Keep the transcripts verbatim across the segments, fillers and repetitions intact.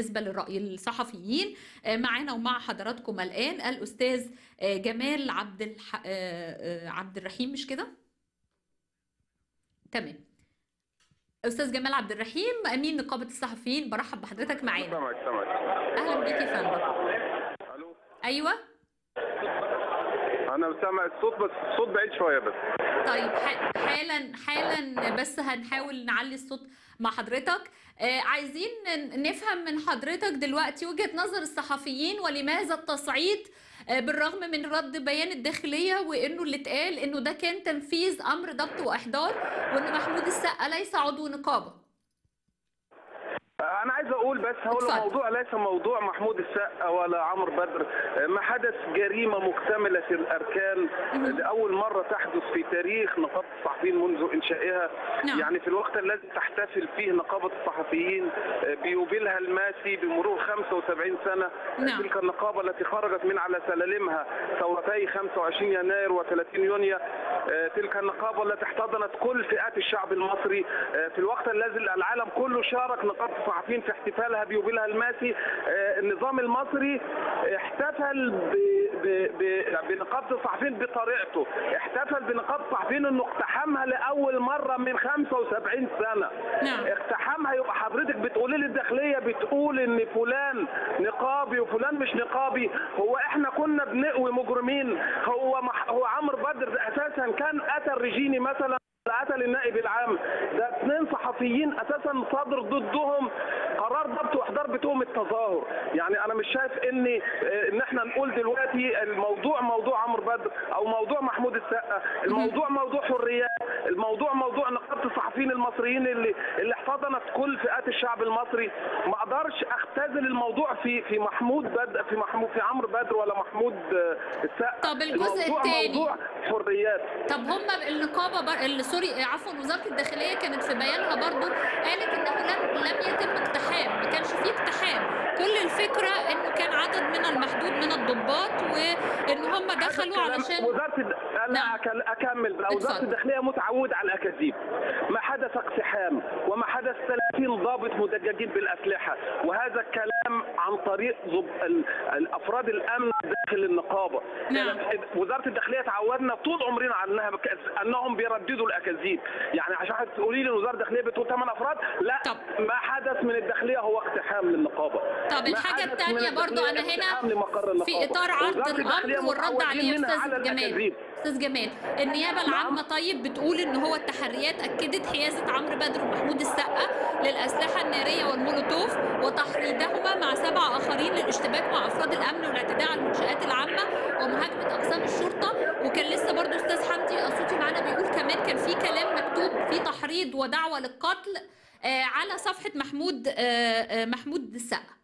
بالنسبة للرأي الصحفيين. معانا ومع حضراتكم الآن الأستاذ جمال عبد الح... عبد الرحيم، مش كده؟ تمام. أستاذ جمال عبد الرحيم أمين نقابة الصحفيين، برحب بحضرتك معانا. سامعك سامعك. أهلا بيك يا فندم. الو. أيوه. أنا سامع الصوت بس الصوت بعيد شوية بس. طيب حالا حالا بس هنحاول نعلي الصوت مع حضرتك. آه عايزين نفهم من حضرتك دلوقتي وجهة نظر الصحفيين ولماذا التصعيد آه بالرغم من رد بيان الداخلية وانه اللي اتقال انه ده كان تنفيذ امر ضبط واحضار وان محمود السقا ليس عضو نقابة. أنا عايز أقول بس هو الموضوع ليس موضوع محمود السقا ولا عمرو بدر، ما حدث جريمة مكتملة الأركان لأول مرة تحدث في تاريخ نقابة الصحفيين منذ إنشائها. نعم. يعني في الوقت الذي تحتفل فيه نقابة الصحفيين بيوبيلها الماسي بمرور خمسة وسبعين سنة. نعم. تلك النقابة التي خرجت من على سلالمها ثورتي خمسة وعشرين يناير وثلاثين يونيو، تلك النقابة التي احتضنت كل فئات الشعب المصري في الوقت الذي العالم كله شارك نقابة الصحفيين في احتفالها بيوبيلها الماسي. النظام المصري احتفل بنقابة الصحفيين بطريقته، احتفل بنقابة الصحفيين انه اقتحمها لاول مرة من خمسة وسبعين سنة. نعم. اقتحمها. يبقى حضرتك بتقولي لي الداخلية بتقول ان فلان نقابي وفلان مش نقابي. هو احنا كنا بنقوي مجرمين؟ هو مح... هو عمرو بدر اساسا كان قتل ريجيني مثلا، قتل النائب العام، ده اثنين صحفيين اساسا صادر ضدهم قرار ضبط واحضار بتهم التظاهر. يعني انا مش شايف ان ان احنا نقول دلوقتي الموضوع موضوع عمرو بدر او موضوع محمود السقا، الموضوع موضوع حريات، الموضوع موضوع نقابه الصحفيين المصريين اللي اللي احتضنت كل فئات الشعب المصري. ما اقدرش اختزل الموضوع في في محمود بدر في محمود في عمرو بدر ولا محمود السقا. طب الجزء الثاني موضوع حريات. طب هم النقابه بر... سوري عفوا وزاره الداخليه كانت في بيانها برضو قالت انه لم لم يتم اقتحام، ما كانش فيه اقتحام، كل الفكره انه كان عدد من المحدود من الضباط وان هم دخلوا علشان وزاره الد... انا نعم. اكمل بقى. وزاره الداخليه متعوده على الاكاذيب. ما حدث اقتحام وما حدث ثلاثين ضابط مدججين بالاسلحه، وهذا الكلام عن طريق ضب... الافراد الامن داخل النقابه. نعم. وزاره الداخليه تعودنا طول عمرنا عنها بك... انهم بيرددوا الاكاذيب. يعني عشان تقولي لي وزاره الداخليه بتقول ثمان افراد، لا. طب. ما حدث من الداخليه هو اقتحام للنقابه. طب الحاجه الثانيه برضو انا هنا في اطار عرض الامر والرد عليه استاذ جمال. استاذ جمال النيابه العامه طيب بتقول ان هو التحريات اكدت حيازه عمرو بدر ومحمود السقا للاسلحه الناريه والمولوتوف وتحريضهما مع سبع اخرين للاشتباك مع افراد الامن والاعتداء على المنشات العامه ومهاجمه اقسام الشرطه. وكان لسه برضو استاذ حمدي الصوتي معانا بيقول كمان كان في كلام مكتوب في تحريض ودعوه للقتل على صفحه محمود محمود السقا.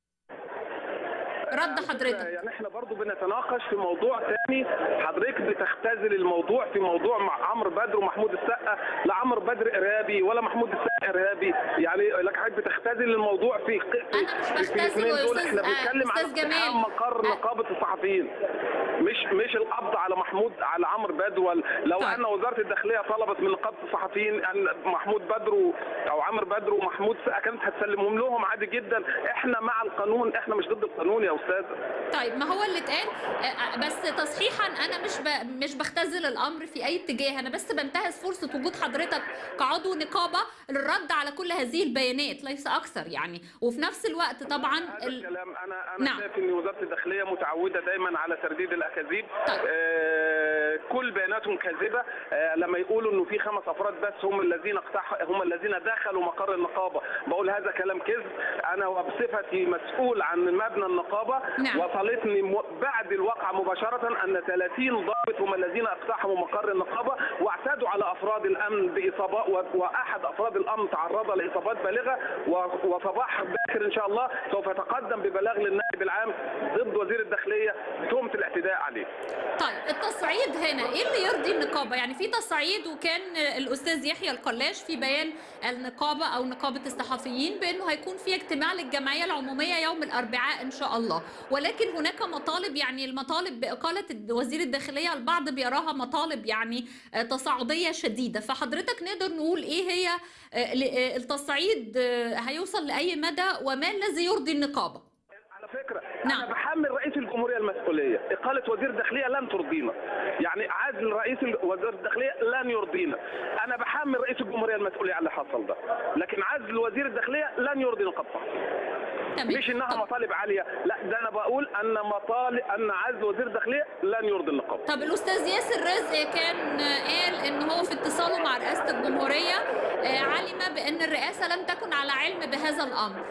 رد حضرتك. يعني احنا برضو بنتناقش في موضوع ثاني، حضرتك بتختزل الموضوع في موضوع مع عمرو بدر ومحمود السقا. لا عمرو بدر ارهابي ولا محمود السقا ارهابي، يعني لك حضرتك بتختزل الموضوع في انا مش بختزله دول. احنا بنتكلم على اقتحام مقر نقابه الصحفيين، مش مش القبض على محمود على عمرو بدر. ولا لو طيب. ان وزاره الداخليه طلبت من نقابه الصحفيين ان محمود بدر او عمرو بدر ومحمود السقا كانت هتسلمهم لهم عادي جدا. احنا مع القانون، احنا مش ضد القانون يا استاذ. طيب ما هو اللي اتقال بس تصحيحا انا مش ب... مش بختزل الامر في اي اتجاه، انا بس بنتهز فرصه وجود حضرتك كعضو نقابه للرد على كل هذه البيانات ليس اكثر يعني. وفي نفس الوقت طبعا هذا ال... الكلام انا انا نعم. شايف ان وزاره الداخليه متعوده دايما على ترديد الاكاذيب. طيب. آه كل بياناتهم كاذبه. آه لما يقولوا انه في خمس افراد بس هم الذين اقتحموا هم الذين دخلوا مقر النقابه، بقول هذا كلام كذب. انا وبصفتي مسؤول عن مبنى النقابه. نعم. وصلتني بعد الواقعة مباشرة أن ثلاثين ضابط هم الذين اقتحموا مقر النقابة واعتدوا على أفراد الأمن بإصابات، وأحد أفراد الأمن تعرض لإصابات بالغة. وصباح باكر إن شاء الله سوف يتقدم ببلاغ للنائب العام ضد وزير الداخلية بتهمة الاعتداء عليه. طيب التصعيد هنا ايه اللي يرضي النقابه؟ يعني في تصعيد، وكان الاستاذ يحيى القلاش في بيان النقابه او نقابه الصحفيين بانه هيكون في اجتماع للجمعيه العموميه يوم الاربعاء ان شاء الله، ولكن هناك مطالب، يعني المطالب باقاله وزير الداخليه البعض بيراها مطالب يعني تصاعديه شديده، فحضرتك نقدر نقول ايه هي التصعيد هيوصل لاي مدى وما الذي يرضي النقابه؟ فكرة نعم. أنا بحمل رئيس الجمهورية المسؤولية، إقالة وزير الداخلية لن ترضينا، يعني عزل رئيس وزير الداخلية لن يرضينا، أنا بحمل رئيس الجمهورية المسؤولية على اللي حصل ده، لكن عزل وزير الداخلية لن يرضي القطاع. مش إنها طب. مطالب عالية، لا ده أنا بقول أن مطالب أن عزل وزير الداخلية لن يرضي النقابة. طب الأستاذ ياسر رزق كان قال إن هو في اتصاله مع رئاسة الجمهورية علم بأن الرئاسة لم تكن على علم بهذا الأمر.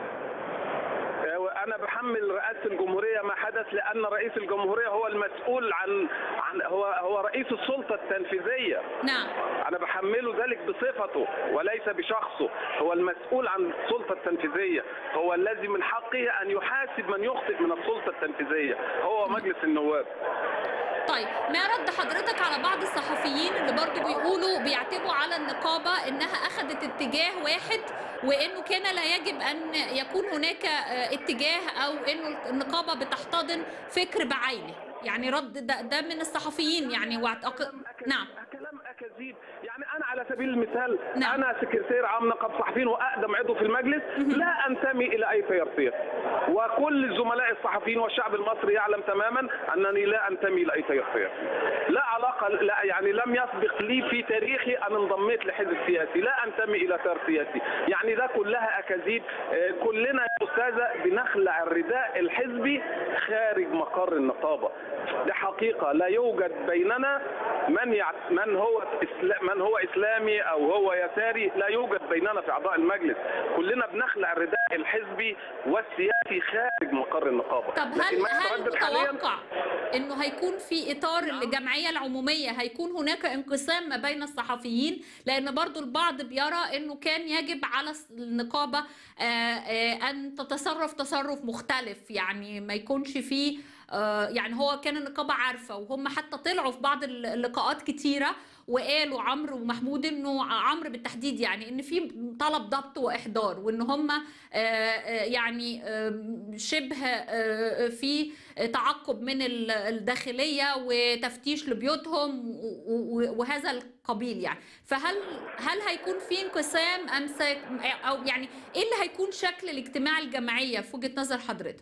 أنا بحمل رئاسة الجمهورية ما حدث، لأن رئيس الجمهورية هو المسؤول عن عن هو هو رئيس السلطة التنفيذية. نعم. أنا بحمله ذلك بصفته وليس بشخصه، هو المسؤول عن السلطة التنفيذية، هو الذي من حقه أن يحاسب من يخطئ من السلطة التنفيذية، هو مجلس النواب. طيب ما رد حضرتك على بعض الصحفيين اللي برضو بيقولوا بيعتبوا على النقابة انها اخذت اتجاه واحد، وانه كان لا يجب ان يكون هناك اتجاه او انه النقابة بتحتضن فكر بعينه، يعني رد ده, ده من الصحفيين يعني واعتقد. نعم. كلام اكاذيب، يعني انا على سبيل المثال نعم. انا سكرتير عام نقابه صحفيين واقدم عضو في المجلس، لا انتمي الى اي تيار سياسي، وكل زملاء الصحفيين والشعب المصري يعلم تماما انني لا انتمي الى اي تيار سياسي، لا علاقه، لا يعني لم يسبق لي في تاريخي ان انضميت لحزب سياسي، لا انتمي الى تيار سياسي، يعني ده كلها اكاذيب. كلنا يا استاذه بنخلع الرداء الحزبي خارج مقر النقابه، دي حقيقه، لا يوجد بيننا من يع... من هو إسلا... من هو اسلامي او هو يساري، لا يوجد بيننا في اعضاء المجلس، كلنا بنخلع الرداء الحزبي والسياسي خارج مقر النقابه. طب هل هل متوقع انه هيكون في اطار الجمعيه العموميه هيكون هناك انقسام ما بين الصحفيين؟ لان برضو البعض بيرى انه كان يجب على النقابه ان تتصرف تصرف مختلف، يعني ما يكونش فيه، يعني هو كان النقابه عارفه، وهم حتى طلعوا في بعض اللقاءات كتيره وقالوا عمرو ومحمود انه عمرو بالتحديد يعني ان في طلب ضبط واحضار، وان هم يعني شبه في تعقب من الداخليه وتفتيش لبيوتهم وهذا القبيل يعني، فهل هل هيكون في انقسام ام او يعني ايه اللي هيكون شكل الاجتماع الجمعيه في وجهه نظر حضرتك؟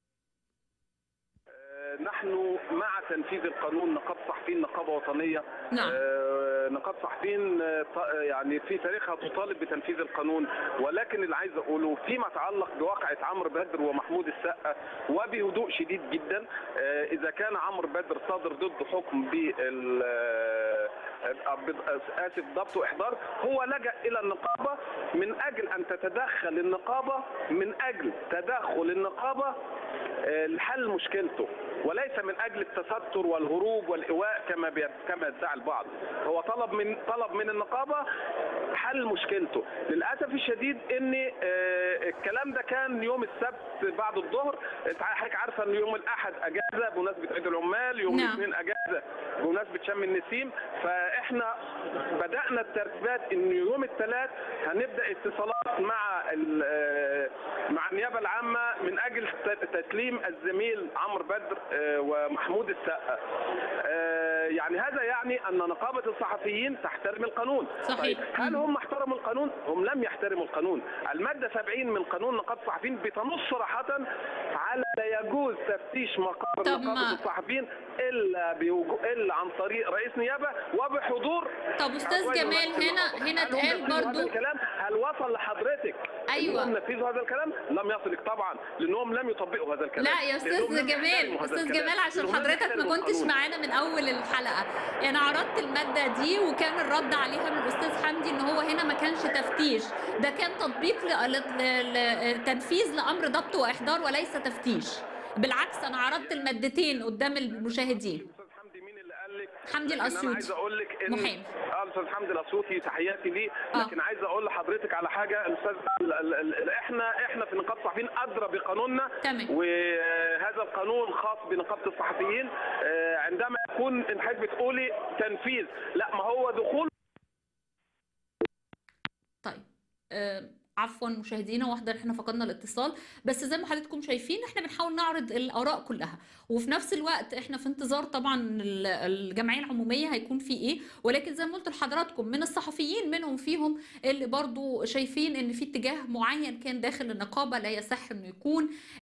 نحن مع تنفيذ القانون، نقابة صحفيين نقابة وطنية. نعم. آه نقابة صحفيين يعني في تاريخها تطالب بتنفيذ القانون، ولكن اللي عايز اقوله فيما يتعلق بواقعة عمرو بدر ومحمود السقا وبهدوء شديد جدا، آه اذا كان عمرو بدر صادر ضد حكم بال اسف ضبط واحضار، هو لجأ الى النقابة من اجل ان تتدخل النقابة، من اجل تدخل النقابة لحل مشكلته، وليس من اجل التستر والهروب والايواء كما كما يدعي البعض. هو طلب من طلب من النقابه حل مشكلته. للاسف الشديد ان الكلام ده كان يوم السبت بعد الظهر، حضرتك عارفه ان يوم الاحد اجازه بمناسبه عيد العمال، يوم الاثنين اجازه بمناسبه شم النسيم، فاحنا بدانا الترتيبات ان يوم الثلاث هنبدا اتصالات مع مع النيابه العامه من اجل تسليم الزميل عمرو بدر ومحمود السقا. يعني هذا يعني ان نقابه الصحفيين تحترم القانون. صحيح. هل هم احترموا القانون؟ هم لم يحترموا القانون. الماده سبعين من قانون نقابه الصحفيين بتنص صراحه على لا يجوز تفتيش مقر نقابه الصحفيين الا بوجو... الا عن طريق رئيس نيابه وبحضور. طب استاذ جمال هنا هنا اتقال برضو هذا الكلام هل وصل لحضرتك؟ ايوه. انهم نفذوا هذا الكلام؟ لم يصلك طبعا، لانهم لم يطبقوا هذا الكلام. لا يا استاذ جمال، استاذ جمال عشان حضرتك ما كنتش معانا من اول الحلقه، يعني عرضت الماده دي وكان الرد عليها من الاستاذ حمدي ان هو هنا ما كانش تفتيش، ده كان تطبيق لتنفيذ لامر ضبط واحضار وليس تفتيش. بالعكس انا عرضت المادتين قدام المشاهدين. حمدي مين اللي قال لك؟ حمدي الاسيوطي. انا عايز اقول لك ان محامي. اه الاستاذ حمدي الاسيوطي تحياتي ليه، لكن عايز اقول لحضرتك على حاجه. الاستاذ احنا احنا في نقابه الصحفيين ادرى بقانوننا، وهذا القانون خاص بنقابه الصحفيين. عندما يكون انت حضرتك بتقولي تنفيذ، لا ما هو دخول. طيب أه عفوا مشاهدينا، واحده احنا فقدنا الاتصال، بس زي ما حضراتكم شايفين احنا بنحاول نعرض الاراء كلها، وفي نفس الوقت احنا في انتظار طبعا الجمعيه العموميه هيكون في ايه، ولكن زي ما قلت لحضراتكم من الصحفيين منهم فيهم اللي برضو شايفين ان في اتجاه معين كان داخل النقابه لا يصح انه يكون.